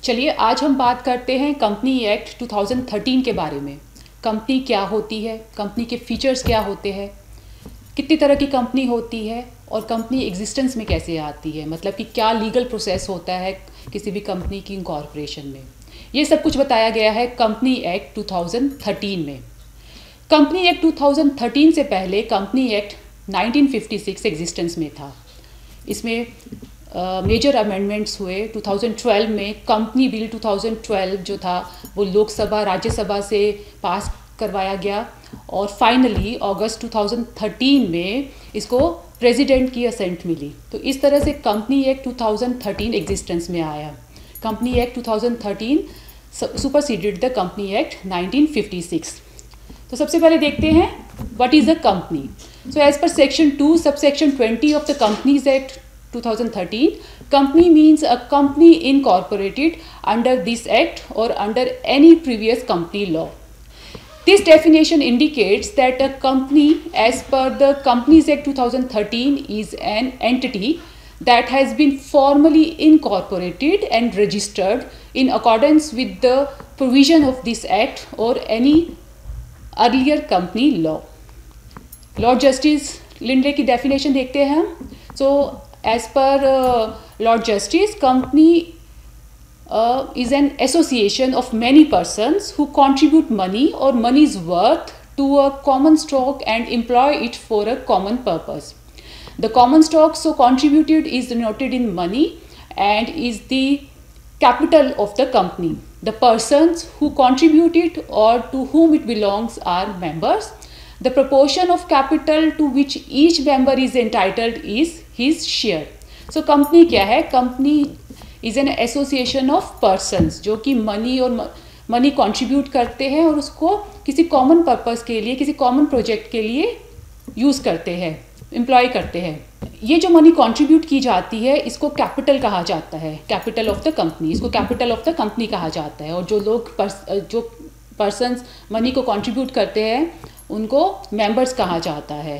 चलिए आज हम बात करते हैं कंपनी एक्ट 2013 के बारे में। कंपनी क्या होती है, कंपनी के फीचर्स क्या होते हैं, कितनी तरह की कंपनी होती है और कंपनी एग्जिस्टेंस में कैसे आती है, मतलब कि क्या लीगल प्रोसेस होता है किसी भी कंपनी की इनकॉर्पोरेशन में। ये सब कुछ बताया गया है कंपनी एक्ट 2013 में। कंपनी एक्ट 2013 से पहले कंपनी एक्ट 1956 एग्जिस्टेंस में था। इसमें मेजर अमेंडमेंट्स हुए 2012 में। कंपनी बिल 2012 जो था वो लोकसभा राज्यसभा से पास करवाया गया और फाइनली अगस्त 2013 में इसको प्रेसिडेंट की असेंट मिली। तो इस तरह से कंपनी एक्ट 2013 एग्जिस्टेंस में आया। Company act 2013 superseded the company act 1956। तो सबसे पहले देखते हैं what is a company. So as per section 2 subsection 20 of the companies act 2013, company means a company incorporated under this act or under any previous company law. This definition indicates that a company as per the Companies Act 2013 is an entity that has been formally incorporated and registered in accordance with the provision of this act or any earlier company law. Lord Justice Lindley की definition देखते हैं हम। So as per Lord Justice, company is an association of many persons who contribute money or money's worth to a common stock and employ it for a common purpose. The common stock so contributed is denoted in money and is the capital of the company. The persons who contribute it or to whom it belongs are members. The proportion of capital to which each member is entitled is his share. So company क्या है? Company is an association of persons जो कि money और money contribute करते हैं और उसको किसी कॉमन पर्पस के लिए, किसी कॉमन प्रोजेक्ट के लिए यूज़ करते हैं, एम्प्लॉय करते हैं। ये जो मनी कंट्रीब्यूट की जाती है इसको कैपिटल कहा जाता है, कैपिटल ऑफ द कंपनी। इसको कैपिटल ऑफ द कंपनी कहा जाता है। और जो लोग जो पर्सनस मनी को कंट्रीब्यूट करते हैं उनको मेंबर्स कहा जाता है।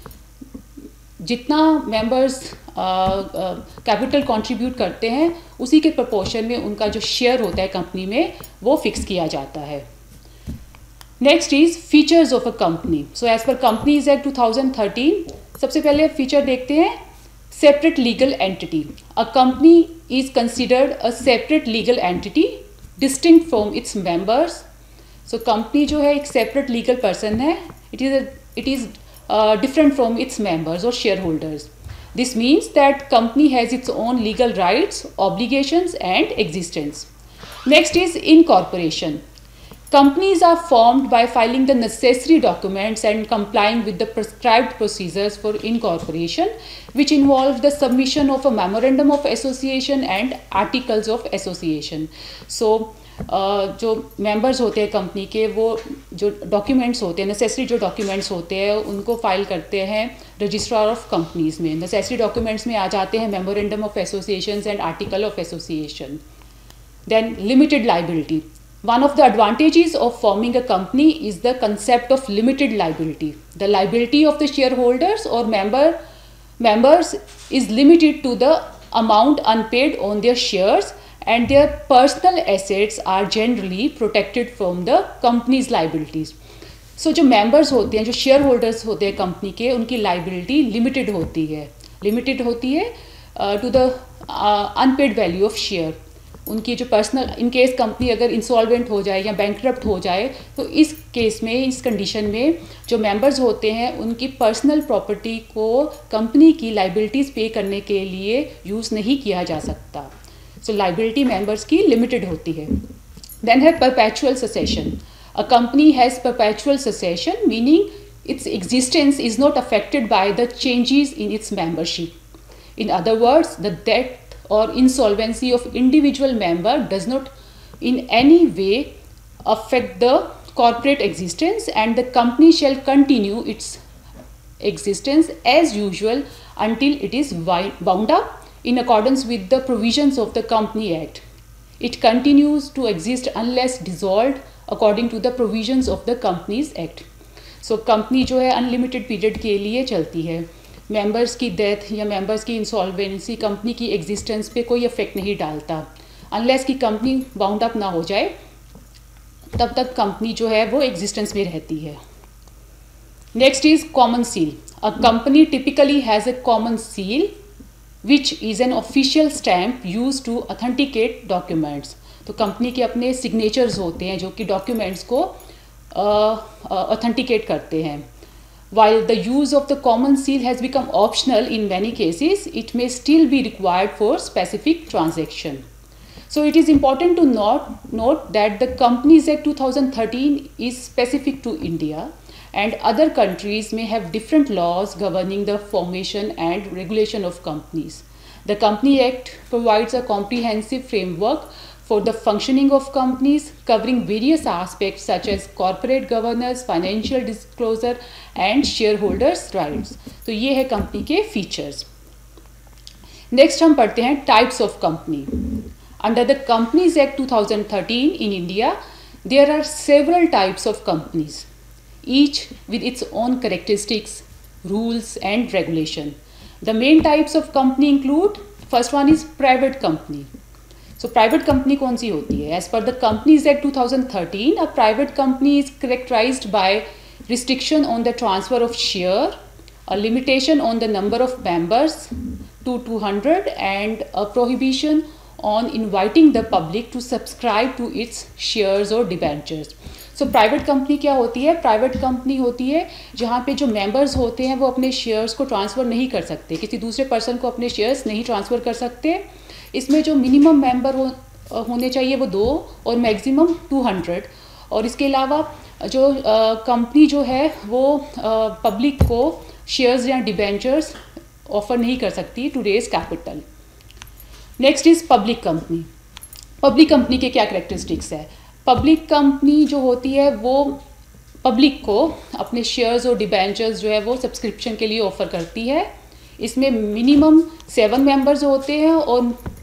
जितना मेंबर्स कैपिटल कंट्रीब्यूट करते हैं उसी के प्रोपोर्शन में उनका जो शेयर होता है कंपनी में वो फिक्स किया जाता है। Next is features of a company. So as per companies act 2013 सबसे पहले फीचर देखते हैं separate legal entity. A company is considered a separate legal entity distinct from its members. So company जो है एक सेपरेट लीगल पर्सन है। It is different from its members or shareholders. This means that company has its own legal rights, obligations and existence. Next is incorporation. Companies are formed by filing the necessary documents and complying with the prescribed procedures for incorporation, which involve the submission of a memorandum of association and articles of association. So जो members होते हैं company के वो जो documents होते हैं, necessary जो documents होते हैं उनको फाइल करते हैं रजिस्ट्रार ऑफ कंपनीज़ में। नेसेसरी डॉक्यूमेंट्स में आ जाते हैं memorandum of associations and article of association. Then limited liability. One of the advantages of forming a company is the concept of limited liability. The liability of the shareholders or members is limited to the amount unpaid on their shares, and their personal assets are generally protected from the company's liabilities. So जो members होते हैं, जो shareholders होते हैं company के, उनकी liability limited होती है to the unpaid value of share. उनकी जो पर्सनल, इन केस कंपनी अगर इंसॉल्वेंट हो जाए या बैंकरप्ट हो जाए तो इस केस में, इस कंडीशन में जो मेंबर्स होते हैं उनकी पर्सनल प्रॉपर्टी को कंपनी की लाइबिलिटीज़ पे करने के लिए यूज़ नहीं किया जा सकता। सो लाइबिलिटी मेंबर्स की लिमिटेड होती है। देन है perpetual succession. A company has perpetual succession meaning its existence is not affected by the changes in its membership. In other words, the death or insolvency of individual member does not in any way affect the corporate existence, and the company shall continue its existence as usual until it is wound up in accordance with the provisions of the Company Act. It continues to exist unless dissolved according to the provisions of the Companies Act. So company जो है unlimited period के लिए चलती है। Members की death या members की insolvency company की एग्जिस्टेंस पे कोई इफेक्ट नहीं डालता। अनलेस की कंपनी बाउंड अप ना हो जाए तब तक कंपनी जो है वो एग्जिस्टेंस में रहती है। Next is common seal. A company typically has a common seal which is an official stamp use to authenticate documents. तो कंपनी के अपने सिग्नेचर्स होते हैं जो कि डॉक्यूमेंट्स को ऑथेंटिकेट करते हैं। While the use of the common seal has become optional in many cases, it may still be required for specific transaction. So it is important to note that the Companies Act 2013 is specific to India, and other countries may have different laws governing the formation and regulation of companies. The Company Act provides a comprehensive framework for the functioning of companies, covering various aspects such as corporate governance, financial disclosure and shareholders' rights. तो ये है company के features. Next हम पढ़ते हैं types of company. Under the companies act 2013 in India there are several types of companies, each with its own characteristics, rules and regulation. The main types of company include, first one is private company. So private company कौन सी होती है? As per the Companies Act 2013, a private company is characterized by restriction on the transfer of share, a limitation on the number of members to 200 and a prohibition on inviting the public to subscribe to its shares or debentures. So private company क्या होती है? Private company होती है जहाँ पे जो members होते हैं वो अपने शेयर्स को ट्रांसफ़र नहीं कर सकते, किसी दूसरे पर्सन को अपने शेयर्स नहीं ट्रांसफ़र कर सकते। इसमें जो मिनिमम मेंबर होने चाहिए वो 2 और मैक्सिमम 200। और इसके अलावा जो कंपनी जो है वो पब्लिक को शेयर्स या डिबेंचर्स ऑफर नहीं कर सकती to raise capital. Next is public company. Public company के क्या कैरेक्टरिस्टिक्स है? पब्लिक कंपनी जो होती है वो पब्लिक को अपने शेयर्स और डिबेंचर्स जो है वो सब्सक्रिप्शन के लिए ऑफ़र करती है। इसमें मिनिमम 7 मेंबर्स होते हैं और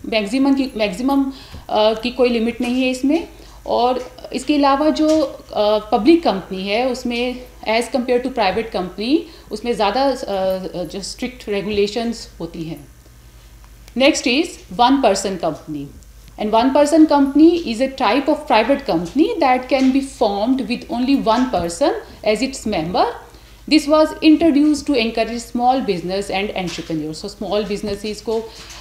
मैक्सिमम की कोई लिमिट नहीं है इसमें। और इसके अलावा जो पब्लिक कंपनी है उसमें as compare to private company उसमें ज़्यादा जो स्ट्रिक्ट रेगुलेशंस होती हैं। Next is one person company. And one person company is a type of private company that can be formed with only one person as its member. This was introduced to encourage small business and entrepreneurs. So small businesses को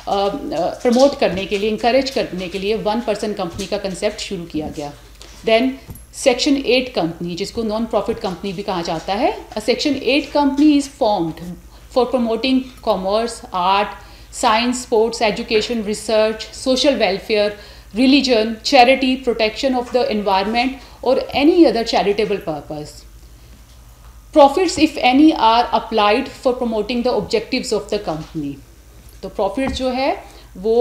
promote करने के लिए, encourage करने के लिए one person company का concept शुरू किया गया। Then Section 8 company जिसको non profit company भी कहा जाता है। A Section 8 company is formed for promoting commerce, art, science, sports, education, research, social welfare, religion, charity, protection of the environment or any other charitable purpose. Profits, if any, are applied for promoting the objectives of the company. तो profits जो है वो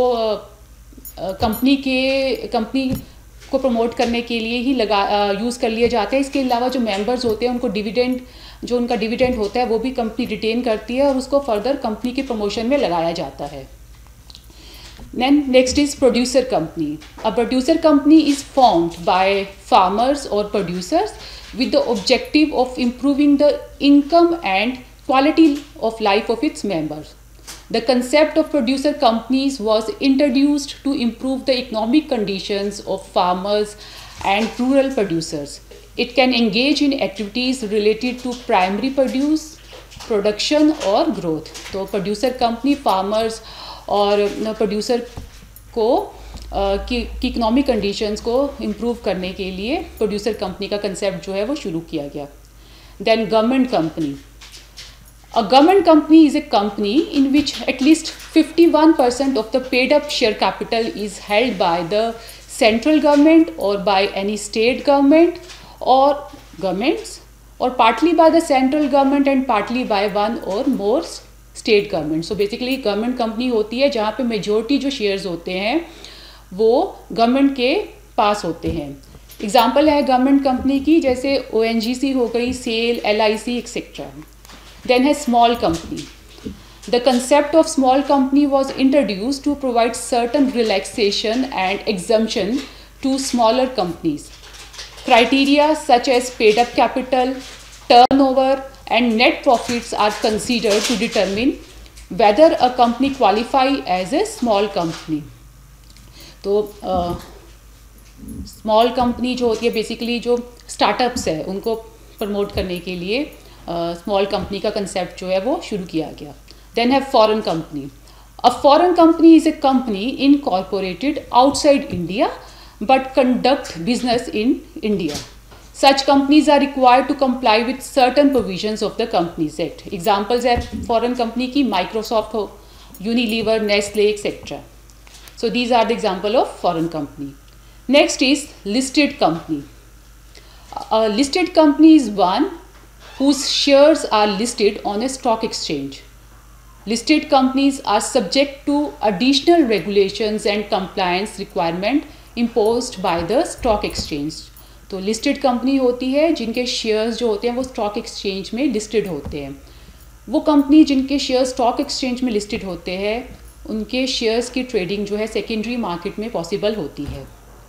company को promote करने के लिए ही use कर लिए जाते हैं। इसके अलावा जो मेंबर्स होते हैं उनको डिविडेंड जो उनका डिविडेंड होता है वो भी कंपनी रिटेन करती है और उसको फर्दर कंपनी के प्रमोशन में लगाया जाता है। Then next is producer company. A producer company is formed by farmers और producers with the objective of improving the income and quality of life of its members. The concept of producer companies was introduced to improve the economic conditions of farmers and rural producers. It can engage in activities related to primary production or growth. तो producer company farmers और producer को की economic conditions को improve करने के लिए producer company का concept जो है वो शुरू किया गया। Then government company. A government company is a company in which at least 51% of the paid up share capital is held by the central government or by any state government or governments or partly by the central government and partly by one or more state government. So basically government company होती है जहाँ पे majority जो shares होते हैं वो government के पास होते हैं। एग्जाम्पल है गवर्नमेंट कंपनी की, जैसे ONGC हो गई, SAIL, LIC etcetera. Then has small company. The concept of small company was introduced to provide certain relaxation and exemption to smaller companies. Criteria such as paid up capital, turnover and net profits are considered to determine whether a company qualifies as a small company. तो small company जो होती है basically जो startups है उनको promote करने के लिए स्मॉल कंपनी का कंसेप्ट जो है वो शुरू किया गया. Then have foreign company. A foreign company is a company incorporated outside India but conduct business in India. Such companies are required to comply with certain provisions of the Companies Act. Examples है foreign company की Microsoft हो, Unilever, Nestle, etc. So these are the example of foreign company. Next is listed company. A listed company is one whose shares are listed on a stock exchange. Listed companies are subject to additional regulations and compliance requirement imposed by the stock exchange. तो listed company होती है जिनके shares जो होते हैं वो stock exchange में listed होते हैं. वो कंपनी जिनके शेयर्स स्टॉक एक्सचेंज में लिस्टेड होते हैं उनके शेयर्स की ट्रेडिंग जो है सेकेंडरी मार्केट में पॉसिबल होती है.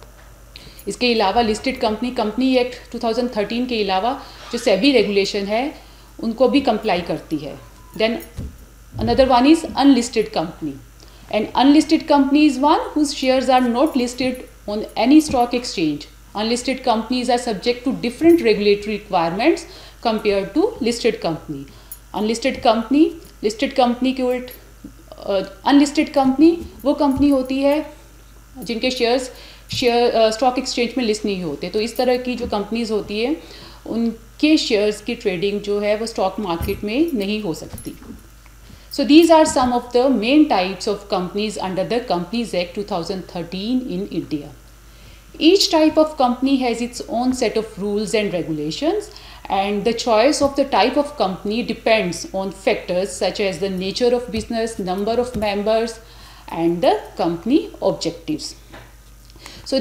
इसके अलावा लिस्टेड कंपनी एक्ट 2013 के अलावा जो सेबी रेगुलेशन है उनको भी कंप्लाई करती है. Then another one is unlisted company. And unlisted company is one whose shares are not listed on any stock exchange. Unlisted companies are subject to different regulatory requirements compared to listed company. Unlisted company, listed company के उल्ट unlisted company वो company होती है जिनके share stock exchange में list नहीं होते. तो इस तरह की जो कंपनीज होती है उनके शेयर्स की ट्रेडिंग जो है वो स्टॉक मार्केट में नहीं हो सकती. So these are some of the main types of companies under the Companies Act 2013 in India. Each type of company has its own set of rules and regulations, and the choice of the type of company depends on factors such as the nature of business, number of members, and the company objectives. So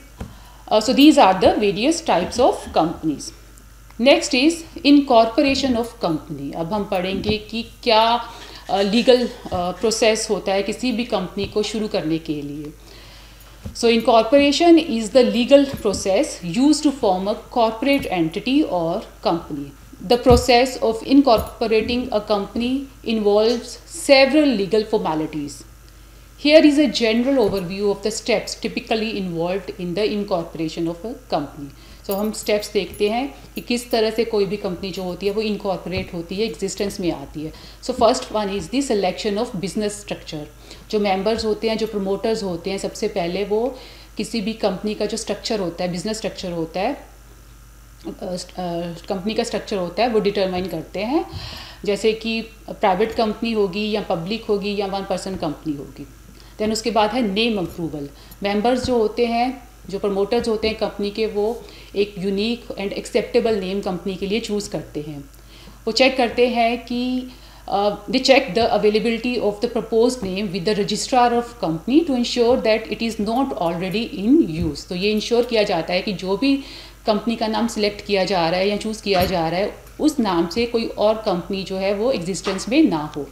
these are the various types of companies. Next is incorporation of company. अब हम पढ़ेंगे कि क्या legal process होता है किसी भी company को शुरू करने के लिए. So incorporation is the legal process used to form a corporate entity or company. The process of incorporating a company involves several legal formalities. Here is a general overview of the steps typically involved in the incorporation of a company. So हम steps देखते हैं कि किस तरह से कोई भी company जो होती है वो incorporate होती है, existence में आती है. So first one is the selection of business structure. जो मेंबर्स होते हैं, जो प्रमोटर्स होते हैं, सबसे पहले वो किसी भी कंपनी का जो स्ट्रक्चर होता है, बिजनेस स्ट्रक्चर होता है, कंपनी का स्ट्रक्चर होता है वो डिटरमाइन करते हैं. जैसे कि प्राइवेट कंपनी होगी या पब्लिक होगी या वन पर्सन कंपनी होगी. देन उसके बाद है नेम अप्रूवल. मेंबर्स जो होते हैं, जो प्रमोटर्स होते हैं कंपनी के, वो एक unique and acceptable name company के लिए चूज़ करते हैं. वो चेक करते हैं कि they check the availability of the proposed name with the registrar of company to ensure that it is not already in use. तो ये इंश्योर किया जाता है कि जो भी कंपनी का नाम सिलेक्ट किया जा रहा है या चूज़ किया जा रहा है उस नाम से कोई और कंपनी जो है वो एग्जिस्टेंस में ना हो.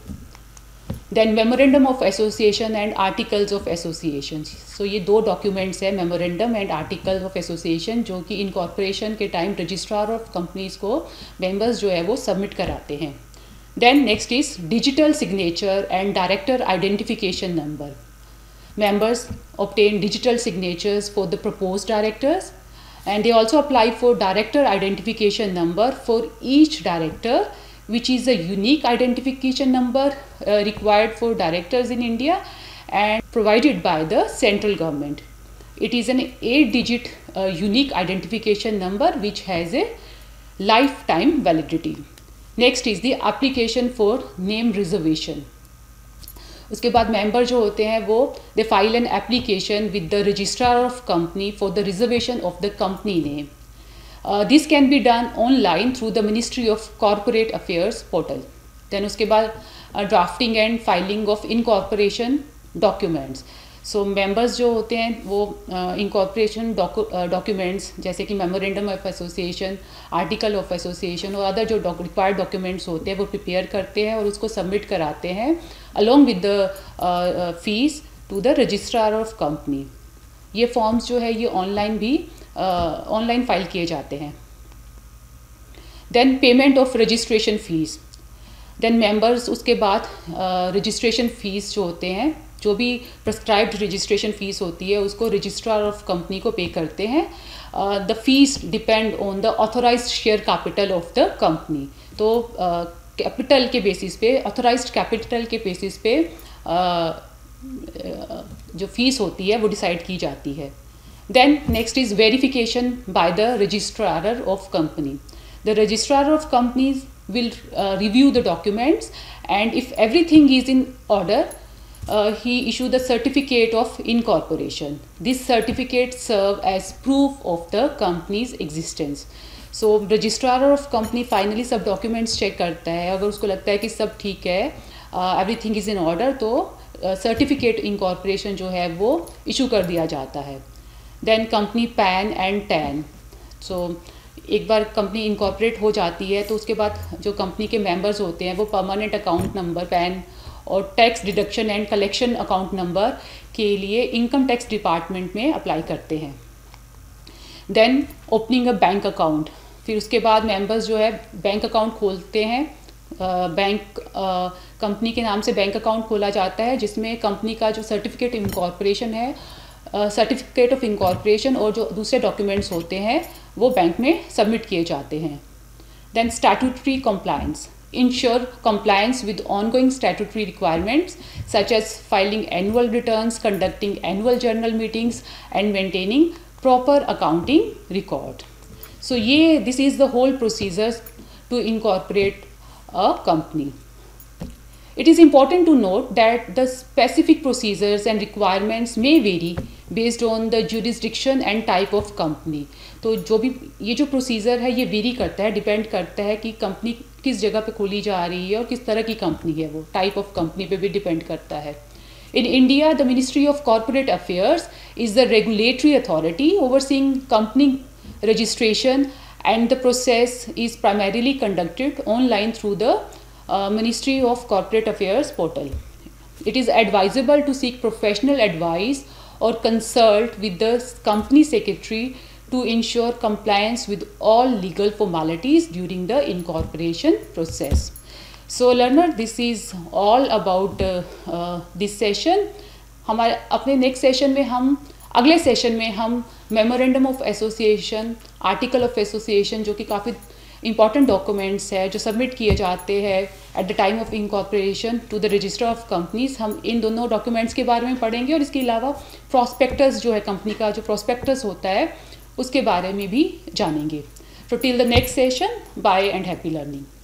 Then memorandum of association and articles of association. So ये दो डॉक्यूमेंट्स हैं, memorandum and article of association, जो कि इनकॉर्पोरेशन के टाइम रजिस्ट्रार ऑफ कंपनीज को मेंबर्स जो है वो सबमिट कराते हैं. Then next is digital signature and director identification number. Members obtain digital signatures for the proposed directors, and they also apply for director identification number for each director, which is a unique identification number required for directors in India and provided by the central government. It is an 8-digit unique identification number which has a lifetime validity. Next is the application for name reservation. उसके बाद member जो होते हैं वो they file an application with the registrar of company for the reservation of the company name. This can be done online through the ministry of corporate affairs portal. Then उसके बाद drafting and filing of incorporation documents. So members जो होते हैं वो incorporation documents जैसे कि memorandum of association, article of association और other जो रिक्वायर्ड डॉक्यूमेंट्स होते हैं वो प्रिपेयर करते हैं और उसको सबमिट कराते हैं along with the fees to the registrar of company. ये फॉर्म्स जो है ये ऑनलाइन भी ऑनलाइन फाइल किए जाते हैं. Then payment of registration fees. Then members उसके बाद रजिस्ट्रेशन फ़ीस जो होते हैं जो भी प्रिस्क्राइब्ड रजिस्ट्रेशन फ़ीस होती है उसको रजिस्ट्रार ऑफ कंपनी को पे करते हैं. The fees depend on the authorised share capital of the company. तो कैपिटल के बेसिस पे, ऑथोराइज्ड कैपिटल के बेसिस पे जो फीस होती है वो डिसाइड की जाती है. Then next is verification by the registrar of company. The registrar of companies will review the documents, and if everything is in order, he issue the certificate of incorporation. This certificate serve as proof of the company's existence. So registrar of company finally सब documents check करता है. अगर उसको लगता है कि सब ठीक है, everything is in order, तो certificate incorporation जो है वो issue कर दिया जाता है. Then company PAN and TAN. So एक बार कंपनी इनकॉर्पोरेट हो जाती है तो उसके बाद जो कंपनी के मेंबर्स होते हैं वो परमानेंट अकाउंट नंबर पैन और tax deduction and collection account number के लिए इनकम टैक्स डिपार्टमेंट में अप्लाई करते हैं. Then opening a bank account. फिर उसके बाद मेंबर्स जो है बैंक अकाउंट खोलते हैं. बैंक कंपनी के नाम से बैंक अकाउंट खोला जाता है जिसमें कंपनी का जो सर्टिफिकेट इनकॉर्पोरेशन है, सर्टिफिकेट ऑफ इनकॉर्पोरेशन और जो दूसरे डॉक्यूमेंट्स होते हैं वो बैंक में सबमिट किए जाते हैं. Then statutory compliance. Ensure compliance with ongoing statutory requirements such as filing annual returns, conducting annual general meetings and maintaining proper accounting record. So ये this is the whole procedure to incorporate a company. It is important to note that the specific procedures and requirements may vary based on the jurisdiction and type of company. तो जो भी ये जो procedure है ये very करता है, depend करता है कि कंपनी किस जगह पे खोली जा रही है और किस तरह की कंपनी है, वो टाइप ऑफ कंपनी पे भी डिपेंड करता है. In India, the Ministry of Corporate Affairs is the regulatory authority overseeing company registration, and the process is primarily conducted online through the Ministry of Corporate Affairs portal. It is advisable to seek professional advice or consult with the company secretary to ensure compliance with all legal formalities during the incorporation process. So learner, this is all about this session. हमारे अपने next session में हम अगले session में हम memorandum of association, article of association जो कि काफ़ी इंपॉर्टेंट डॉक्यूमेंट्स है जो सबमिट किए जाते हैं at the time of incorporation to the register of companies, हम इन दोनों डॉक्यूमेंट्स के बारे में पढ़ेंगे. और इसके अलावा प्रॉस्पेक्टस जो है, कंपनी का जो प्रॉस्पेक्टस होता है उसके बारे में भी जानेंगे. So till the next session, bye and happy learning.